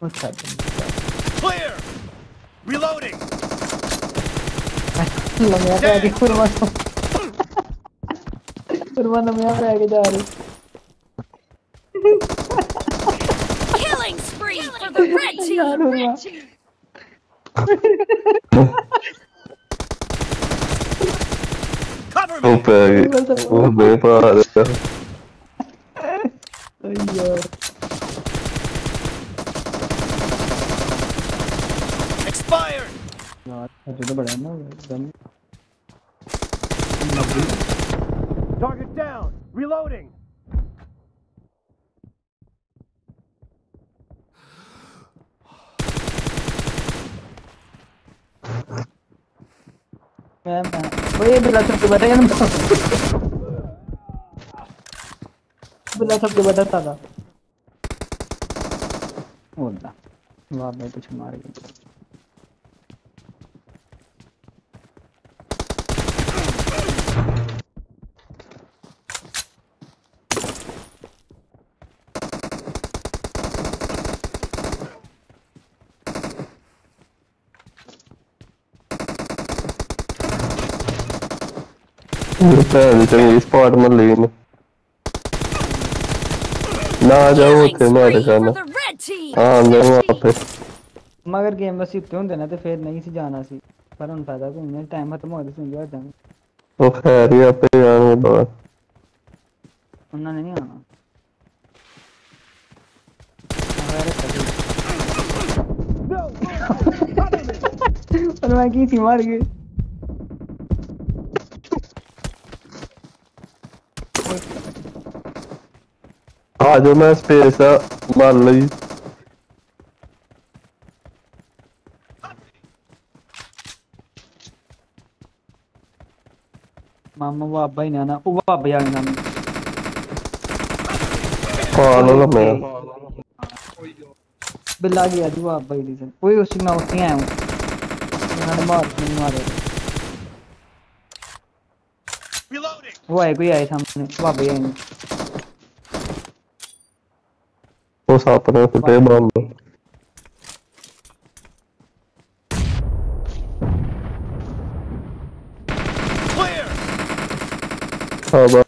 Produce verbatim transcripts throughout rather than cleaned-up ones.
Clear. Reloading. Lamya पे आगे खुरमा खुरमा लम्या पे आगे जा रही Killing spree for the red team. Red team. Cover me. वो बेकार है यार Expired. यार ये तो बड़ा है ना एकदम Target down. Reloading. मैं मैं वो ये बिल्ला सब बैठा है ना बिल्ला सब बैठा था होता वाह मैं कुछ मार गया पहले चंगी स्पॉट में लेने ना जाओ थे मैं दिखाना हाँ मैं वहाँ पे मगर गेम बस इतने होंगे ना तो फिर नहीं सी जाना सी पर उन फायदा तो नहीं टाइम खत्म हो गया सुन लिया टाइम वो खैर ही आपे जाने बाद उन्होंने नहीं आना और मैं की थी मार गई आज मैं स्पेस मार ली मामा वो अब्बा ही ना ना वो अब्बा यार ना कौन है मैं बिल्ला गया जी वो अब्बा ही रीजन कोई उसी में उसी आया हूँ मैंने मार नहीं मारे वो आए कोई आए सामने वो अब्बा ही आए वो साथ में फुटे बम हाँ बा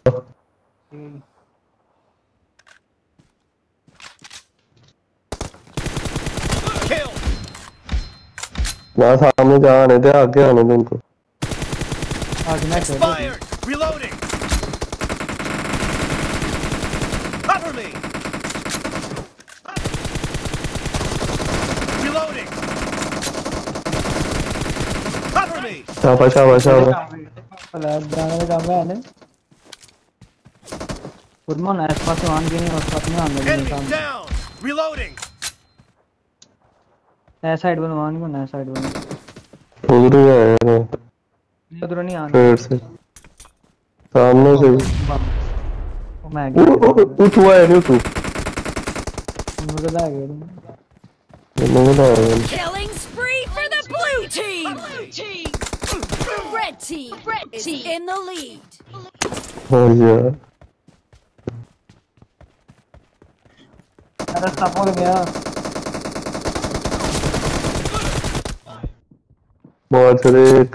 ना सामने जाने दे आगे आने दे इनको आगे ना Expired. Reloading. Cover me. Reloading. Cover me. शाबाश शाबाश शाबाश पला जाने का काम है ना कुर्मन ऐसे पास मान के नहीं और साथ में आने का Enemy काम down. Reloading. ऐसा साइड बनवान को ना साइड बन उधर ही आया है उधर नहीं आना फिर से सामने से वो मैं गया उठ हुआ है नहीं तू मुझे लगा गया मुझे लगा Killing spree for the blue team. Blue team. The red team. Red team in the lead. हाँ यार अरे सब हो गया बहुत सारे एक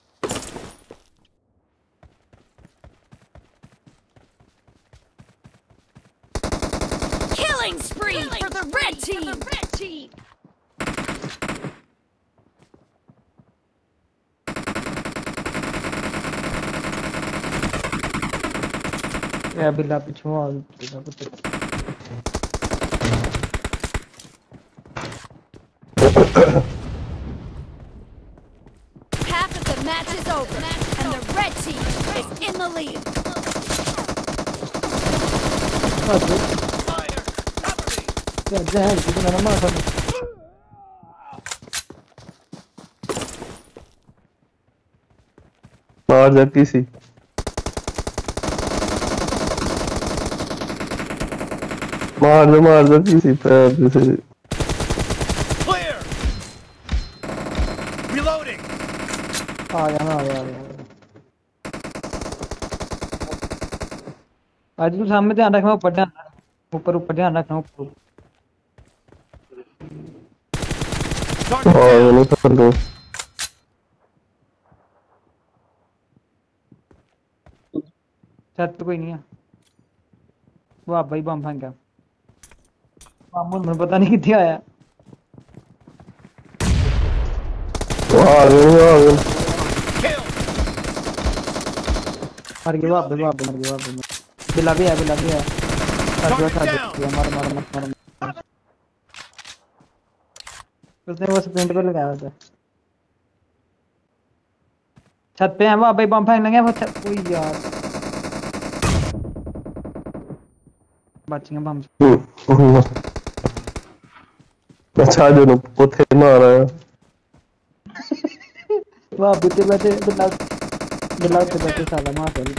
Killing spree for the red team. Red team. या बिल्ला पीछे आ बिल्ला पीछे Half of the match is over, and the red team is in the lead. क्या जहर कितना नमक है मार जा किसी मार जा मार जा किसी पैर जैसे Clear. Reloading. आ गया ना आ गया आज तू सामने ध्यान रखना ऊपर ध्यान ऊपर ऊपर ध्यान रखना ऊपर Target और down. नहीं कर दूं छत पे कोई नहीं है वो आप भाई बम फेंक गया मामून में पता नहीं कितने आया वो आ गए आ गए Kill. मर गया वाप वाप मर गया वाप बिला भी है बिला भी है साथ दो साथ दो मार मार मार मार उसने वो स्प्रिंट पे लगाया था छत पे है वो भाई बम फेंक लेंगे वो छत ओए यार बच गए बम अच्छा जो नु पोथे मारा है वाह बिते बैठे बिला बिला पे बैठे साला मार दे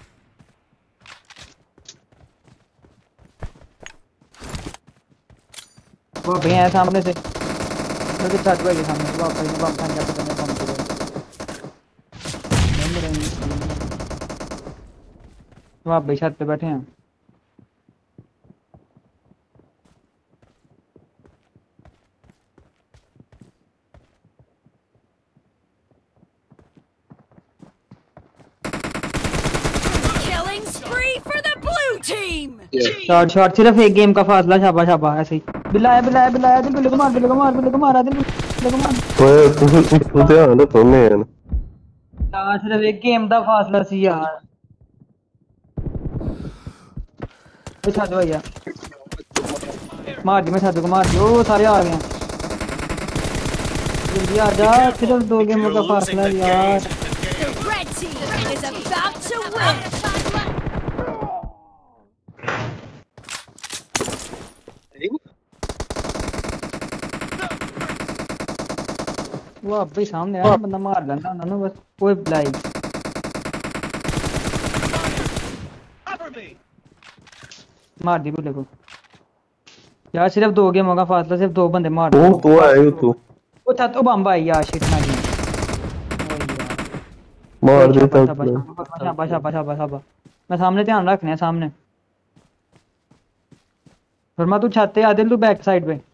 वो भैया है सामने से मुझे छत पे सामने वो भाई ने बम फेंक दिया पता नहीं बम तो आप भाई छत पे बैठे हैं Killing spree for the blue team. Shot shot सिर्फ एक गेम का फासला शाबा शाबा ऐसे ही बिलाया बिलाया बिलाया दिल बिल्ले को मार बिल्ले को मार बिल्ले को मार दिल बिल्ले को मार ओए तू तू ध्यान तो नहीं है यार सिर्फ एक गेम का फासला सी यार वो छाड़ दो भैया मार दी मैं छाड़ को मार दी ओ सारे आ गए जल्दी आ जा सिर्फ दो गेमों का फासला है यार The red team is about to win. वो अब भी सामने आया बंदा मार लेना ना बस कोई ब्लाई Cover me. मार दी बुले को यार सिर्फ दो गेमों का फासला सिर्फ दो बंदे मार तू तू आए तू वो था तो बम भाई यार शिट ना दी मार देता बसा बसा बसा बसा मैं सामने ध्यान रखने है सामने फरमा तू छाते आदिल तू बैक साइड पे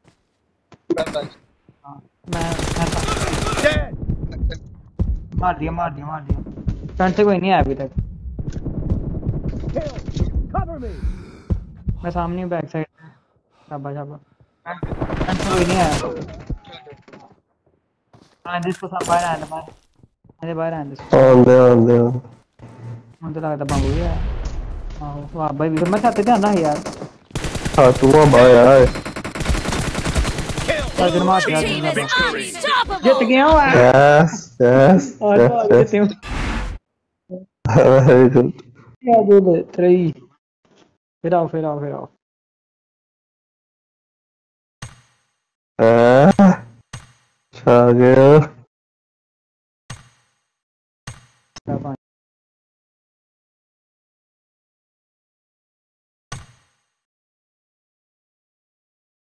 हाँ, मैं Dead. मार दिया मार दिया मार दिया फ्रंट से कोई नहीं आया अभी तक Kill. Cover me. मैं सामने हूँ बैक साइड शाबा शाबा फ्रंट से कोई नहीं आया हाँ जिसको सब बाहर आया था बाहर अरे बाहर आया था आंदे आंदे मुझे लगा था बम हो गया हाँ वाह भाई भी मैं चाहते थे ना यार हाँ तू वहाँ बाहर आए Kill. टारगेट मार Blue दिया team is unstoppable. जीत गया हूँ यस यस और जीते हूँ वेरी गुड क्या बोले थ्री फिर आओ फिर आओ फिर आओ आ गया क्या